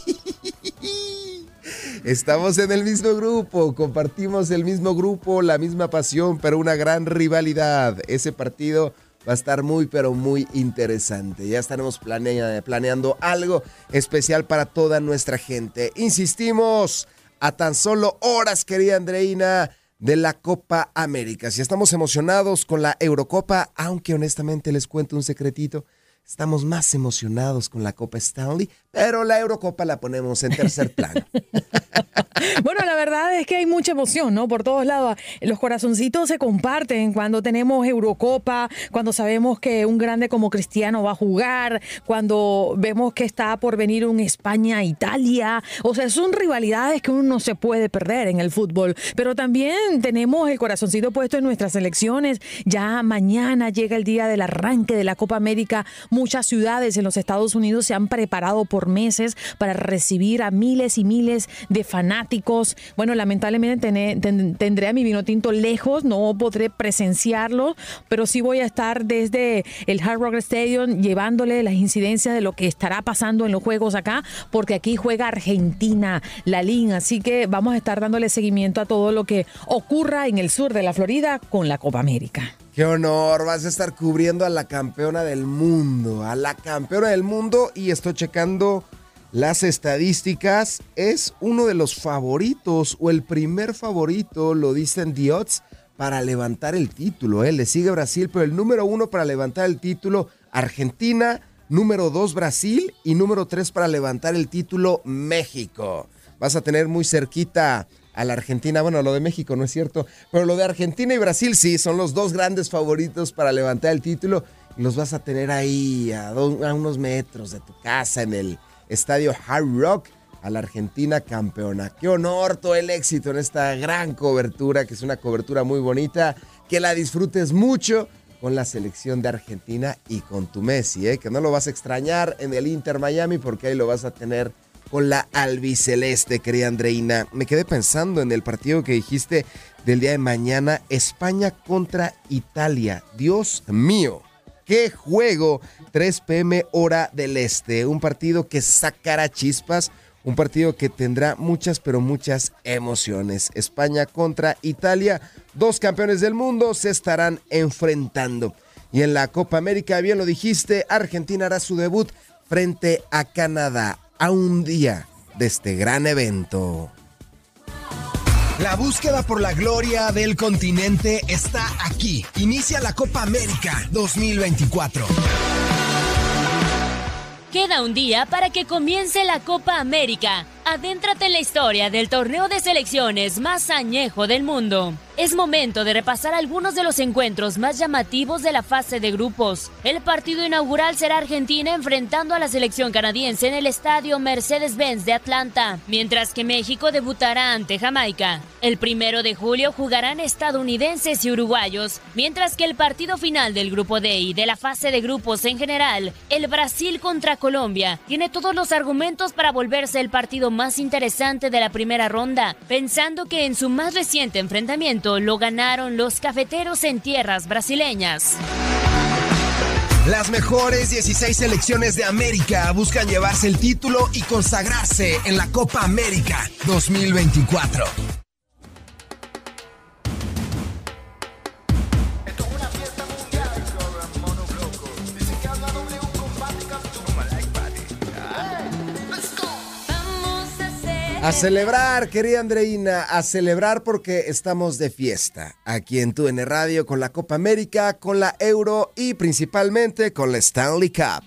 Estamos en el mismo grupo, compartimos el mismo grupo, la misma pasión, pero una gran rivalidad. Ese partido va a estar muy, pero muy interesante. Ya estaremos planeando algo especial para toda nuestra gente. Insistimos, a tan solo horas, querida Andreina, de la Copa América. Si estamos emocionados con la Eurocopa, aunque honestamente les cuento un secretito, estamos más emocionados con la Copa Stanley, pero la Eurocopa la ponemos en tercer plano. Bueno, la verdad es que hay mucha emoción, ¿no? Por todos lados. Los corazoncitos se comparten cuando tenemos Eurocopa, cuando sabemos que un grande como Cristiano va a jugar, cuando vemos que está por venir un España-Italia. O sea, son rivalidades que uno no se puede perder en el fútbol. Pero también tenemos el corazoncito puesto en nuestras selecciones. Ya mañana llega el día del arranque de la Copa América. Muchas ciudades en los Estados Unidos se han preparado por meses para recibir a miles y miles de fanáticos. Bueno, lamentablemente tendré a mi vino tinto lejos, no podré presenciarlo, pero sí voy a estar desde el Hard Rock Stadium llevándole las incidencias de lo que estará pasando en los juegos acá, porque aquí juega Argentina, la LIN, así que vamos a estar dándole seguimiento a todo lo que ocurra en el sur de la Florida con la Copa América. ¡Qué honor! Vas a estar cubriendo a la campeona del mundo, y estoy checando las estadísticas. Es uno de los favoritos o el primer favorito, lo dicen The Odds, para levantar el título. Le sigue Brasil, pero el número 1 para levantar el título, Argentina, número 2 Brasil y número 3 para levantar el título, México. Vas a tener muy cerquita a la Argentina, bueno, lo de México no es cierto, pero lo de Argentina y Brasil sí, son los dos grandes favoritos para levantar el título y los vas a tener ahí a unos metros de tu casa en el Estadio Hard Rock, a la Argentina campeona. Qué honor, todo el éxito en esta gran cobertura, que es una cobertura muy bonita, que la disfrutes mucho con la selección de Argentina y con tu Messi, que no lo vas a extrañar en el Inter Miami porque ahí lo vas a tener con la albiceleste, querida Andreina. Me quedé pensando en el partido que dijiste del día de mañana, España contra Italia. Dios mío, qué juego, 3 p.m. hora del este. Un partido que sacará chispas, un partido que tendrá muchas, pero muchas emociones. España contra Italia, 2 campeones del mundo se estarán enfrentando. Y en la Copa América, bien lo dijiste, Argentina hará su debut frente a Canadá, a un día de este gran evento. La búsqueda por la gloria del continente está aquí. Inicia la Copa América 2024. Queda un día para que comience la Copa América. Adéntrate en la historia del torneo de selecciones más añejo del mundo. Es momento de repasar algunos de los encuentros más llamativos de la fase de grupos. El partido inaugural será Argentina enfrentando a la selección canadiense en el estadio Mercedes-Benz de Atlanta, mientras que México debutará ante Jamaica. El 1 de julio jugarán estadounidenses y uruguayos, mientras que el partido final del grupo D y de la fase de grupos en general, el Brasil contra Colombia, tiene todos los argumentos para volverse el partido más interesante de la primera ronda, pensando que en su más reciente enfrentamiento lo ganaron los cafeteros en tierras brasileñas. Las mejores 16 selecciones de América buscan llevarse el título y consagrarse en la Copa América 2024. Esto es una fiesta mundial, mono loco. Dicen que habla doble un combate captura. Let's go. A celebrar, querida Andreina, a celebrar porque estamos de fiesta aquí en TUDN Radio con la Copa América, con la Euro y principalmente con la Stanley Cup.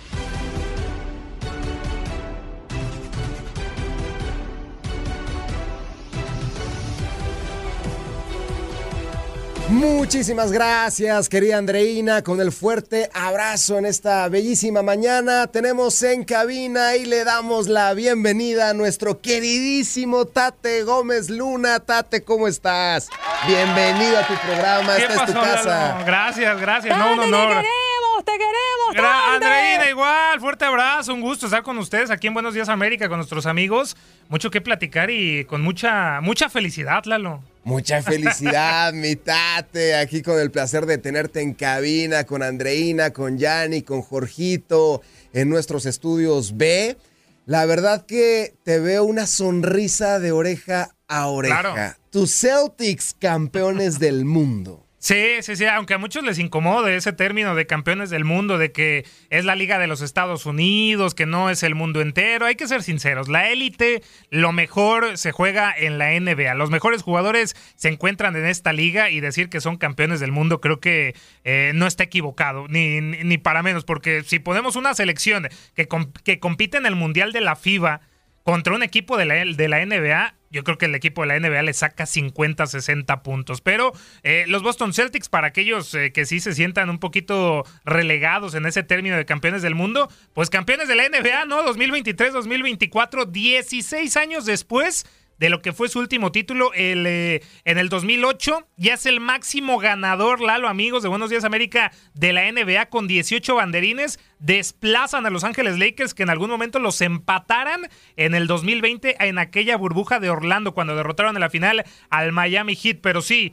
Muchísimas gracias, querida Andreina, con el fuerte abrazo en esta bellísima mañana. Tenemos en cabina y le damos la bienvenida a nuestro queridísimo Tate Gómez Luna. Tate, ¿cómo estás? Bienvenido a tu programa, esta es tu casa. Lalo? Gracias. Tate, No, un honor. te queremos, Tate. Andreina, igual, fuerte abrazo, un gusto estar con ustedes aquí en Buenos Días América, con nuestros amigos. Mucho que platicar y con mucha felicidad, Lalo. Mucha felicidad, mi Tate, aquí con el placer de tenerte en cabina, con Andreina, con Yanni, con Jorgito, en nuestros estudios B. La verdad que te veo una sonrisa de oreja a oreja. Claro. Tus Celtics, campeones del mundo. Sí, aunque a muchos les incomode ese término de campeones del mundo, de que es la Liga de los Estados Unidos, que no es el mundo entero, hay que ser sinceros, la élite, lo mejor se juega en la NBA, los mejores jugadores se encuentran en esta liga y decir que son campeones del mundo creo que no está equivocado, ni para menos, porque si ponemos una selección que compite en el Mundial de la FIBA contra un equipo de la NBA, yo creo que el equipo de la NBA le saca 50, 60 puntos. Pero los Boston Celtics, para aquellos que sí se sientan un poquito relegados en ese término de campeones del mundo, pues campeones de la NBA, ¿no? 2023, 2024, 16 años después de lo que fue su último título en el 2008. Ya es el máximo ganador, Lalo, amigos de Buenos Días América, de la NBA con 18 banderines. Desplazan a Los Ángeles Lakers, que en algún momento los empataran en el 2020 en aquella burbuja de Orlando cuando derrotaron en la final al Miami Heat. Pero sí,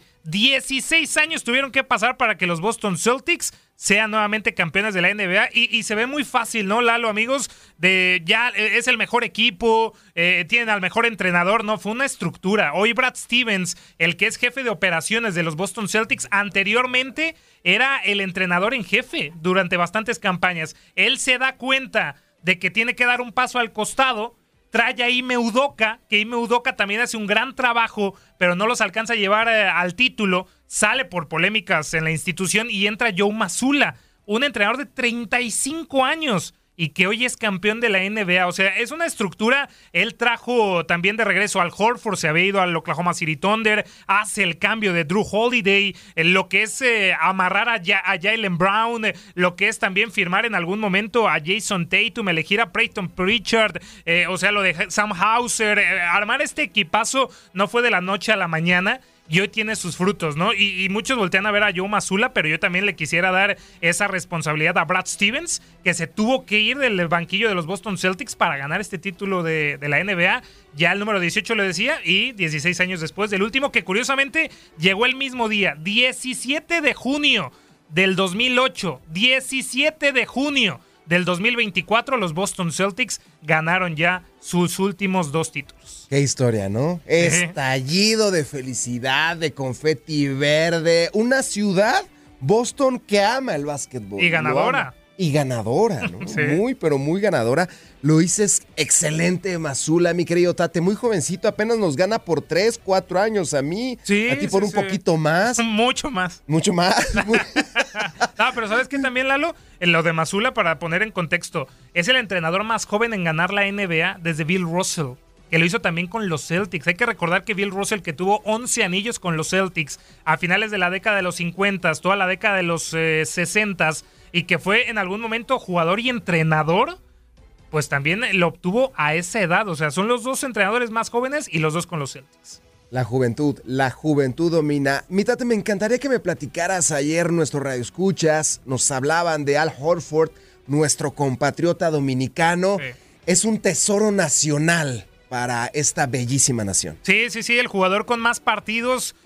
16 años tuvieron que pasar para que los Boston Celtics sean nuevamente campeones de la NBA y se ve muy fácil, ¿no, Lalo, amigos? Ya es el mejor equipo, tienen al mejor entrenador, ¿no? Fue una estructura. Hoy Brad Stevens, el que es jefe de operaciones de los Boston Celtics, anteriormente era el entrenador en jefe durante bastantes campañas. Él se da cuenta de que tiene que dar un paso al costado, trae a Ime Udoka, que Ime Udoka también hace un gran trabajo, pero no los alcanza a llevar al título, sale por polémicas en la institución y entra Joe Mazzulla, un entrenador de 35 años y que hoy es campeón de la NBA. O sea, es una estructura. Él trajo también de regreso al Horford, se había ido al Oklahoma City Thunder, hace el cambio de Drew Holiday, lo que es amarrar a Jaylen Brown, lo que es también firmar en algún momento a Jason Tatum, elegir a Peyton Pritchard, o sea, lo de Sam Hauser, armar este equipazo no fue de la noche a la mañana. Y hoy tiene sus frutos, ¿no? Y muchos voltean a ver a Joe Mazzulla, pero yo también le quisiera dar esa responsabilidad a Brad Stevens, que se tuvo que ir del banquillo de los Boston Celtics para ganar este título de la NBA. Ya el número 18 lo decía, y 16 años después del último, que curiosamente llegó el mismo día, 17 de junio del 2008, 17 de junio del 2024, los Boston Celtics ganaron ya sus últimos 2 títulos. Qué historia, ¿no? Estallido de felicidad, de confeti verde. Una ciudad, Boston, que ama el básquetbol. Y ganadora. Y ganadora, ¿no? Sí. Muy, pero muy ganadora. Lo dices excelente, Mazzulla, mi querido Tate. Muy jovencito, apenas nos gana por 3, 4 años. A mí, Sí, a ti por sí, un sí. poquito más. Mucho más. Mucho más. No, pero ¿sabes qué también, Lalo? En lo de Mazzulla, para poner en contexto, es el entrenador más joven en ganar la NBA desde Bill Russell, que lo hizo también con los Celtics. Hay que recordar que Bill Russell, que tuvo 11 anillos con los Celtics a finales de la década de los 50, toda la década de los 60, y que fue en algún momento jugador y entrenador, pues también lo obtuvo a esa edad. O sea, son los 2 entrenadores más jóvenes y los 2 con los Celtics. La juventud domina. Mi Tate, me encantaría que me platicaras ayer nuestros radioescuchas. Nos hablaban de Al Horford, nuestro compatriota dominicano. Sí. Es un tesoro nacional para esta bellísima nación. Sí, el jugador con más partidos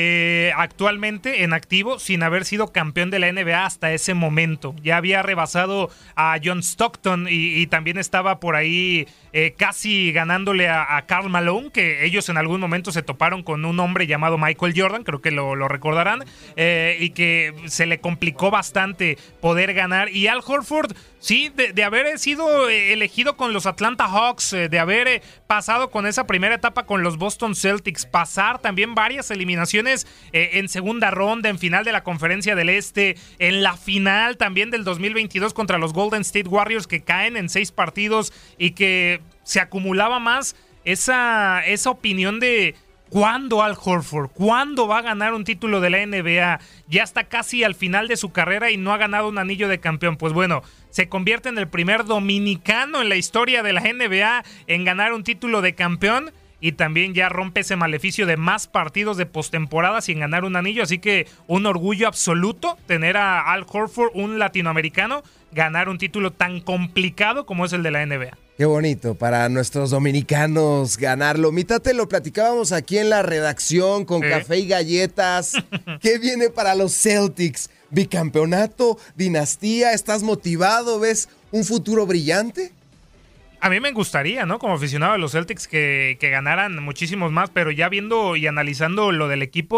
actualmente en activo sin haber sido campeón de la NBA hasta ese momento. Ya había rebasado a John Stockton y también estaba por ahí casi ganándole a Karl Malone, que ellos en algún momento se toparon con un hombre llamado Michael Jordan, creo que lo recordarán, y que se le complicó bastante poder ganar. Y Al Horford, sí, de haber sido elegido con los Atlanta Hawks, de haber pasado con esa primera etapa con los Boston Celtics, pasar también varias eliminaciones en segunda ronda, en final de la Conferencia del Este, en la final también del 2022 contra los Golden State Warriors, que caen en 6 partidos y que se acumulaba más esa opinión de ¿cuándo Al Horford? ¿Cuándo va a ganar un título de la NBA? Ya está casi al final de su carrera y no ha ganado un anillo de campeón. Pues bueno, se convierte en el primer dominicano en la historia de la NBA en ganar un título de campeón, y también ya rompe ese maleficio de más partidos de postemporada sin ganar un anillo. Así que un orgullo absoluto tener a Al Horford, un latinoamericano, ganar un título tan complicado como es el de la NBA. Qué bonito para nuestros dominicanos ganarlo. Mi Tate, lo platicábamos aquí en la redacción con café y galletas. ¿Qué viene para los Celtics? ¿Bicampeonato? ¿Dinastía? ¿Estás motivado? ¿Ves un futuro brillante? A mí me gustaría, ¿no? Como aficionado de los Celtics que ganaran muchísimos más, pero ya viendo y analizando lo del equipo,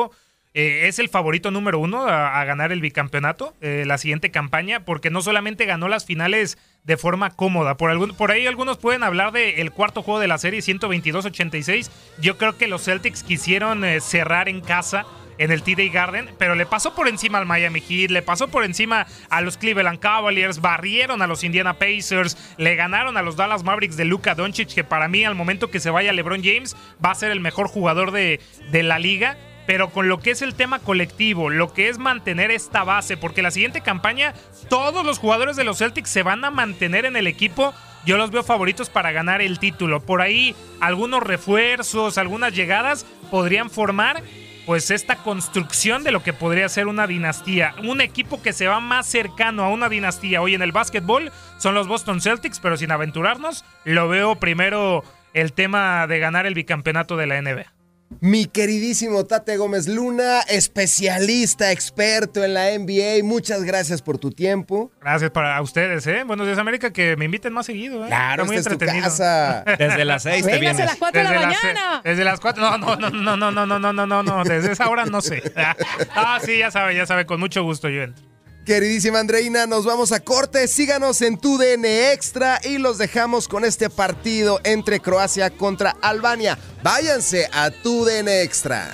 es el favorito número 1 a ganar el bicampeonato la siguiente campaña, porque no solamente ganó las finales de forma cómoda. Por ahí algunos pueden hablar del cuarto juego de la serie, 122-86. Yo creo que los Celtics quisieron cerrar en casa en el TD Garden, pero le pasó por encima al Miami Heat, le pasó por encima a los Cleveland Cavaliers, barrieron a los Indiana Pacers, le ganaron a los Dallas Mavericks de Luka Doncic, que para mí al momento que se vaya LeBron James va a ser el mejor jugador de la liga. Pero con lo que es el tema colectivo, lo que es mantener esta base, porque la siguiente campaña todos los jugadores de los Celtics se van a mantener en el equipo. Yo los veo favoritos para ganar el título. Por ahí algunos refuerzos, algunas llegadas podrían formar pues esta construcción de lo que podría ser una dinastía. Un equipo que se va más cercano a una dinastía hoy en el básquetbol son los Boston Celtics, pero sin aventurarnos, lo veo primero el tema de ganar el bicampeonato de la NBA. Mi queridísimo Tate Gómez Luna, especialista, experto en la NBA, muchas gracias por tu tiempo. Gracias para ustedes, Buenos Días América, que me inviten más seguido, Claro, muy esta entretenido. Es tu casa. Desde las 6 te vienes. Desde las 4 de la mañana. Desde las 4, no, desde esa hora no sé. Sí, ya sabe, con mucho gusto yo entro. Queridísima Andreina, nos vamos a corte. Síganos en TUDN Extra y los dejamos con este partido entre Croacia contra Albania. Váyanse a TUDN Extra.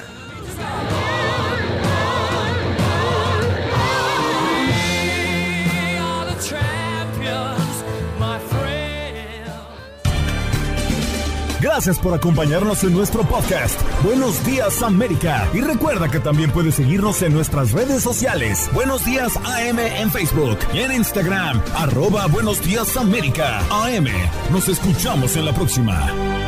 Gracias por acompañarnos en nuestro podcast. Buenos Días América. Y recuerda que también puedes seguirnos en nuestras redes sociales. Buenos Días AM en Facebook y en Instagram. @Buenos Días América. AM. Nos escuchamos en la próxima.